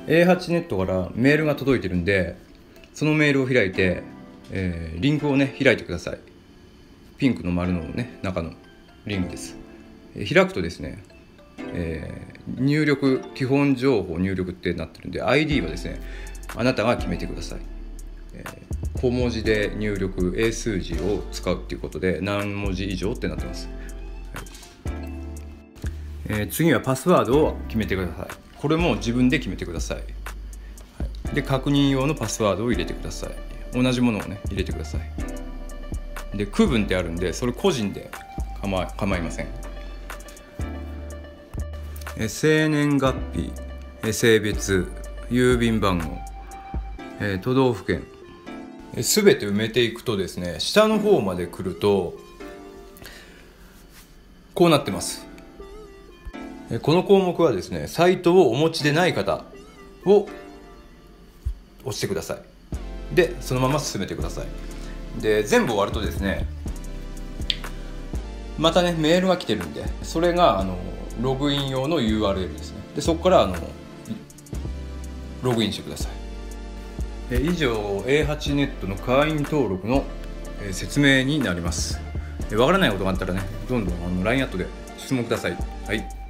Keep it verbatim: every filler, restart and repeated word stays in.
エーはち ネットからメールが届いてるんで、そのメールを開いて、えー、リンクをね開いてください。ピンクの丸のね中のリンクです。えー、開くとですね、えー、入力基本情報入力ってなってるんで アイディー はですねあなたが決めてください。えー、小文字で入力英数字を使うっていうことで何文字以上ってなってます。はい。えー、次はパスワードを決めてください。これも自分で決めてください。はい、で確認用のパスワードを入れてください。同じものをね入れてください。で区分ってあるんでそれ個人で構い、構いません。え生年月日、え性別、郵便番号、え都道府県、すべて埋めていくとですね、下の方まで来るとこうなってます。この項目はですね、サイトをお持ちでない方を押してください。でそのまま進めてください。で全部終わるとですね、またねメールが来てるんで、それがあのログイン用の ユーアールエル ですね。でそこからあのログインしてください。え以上 エーはち ネットの会員登録の説明になります。わからないことがあったらね、どんどんあの ライン アットで質問ください。はい。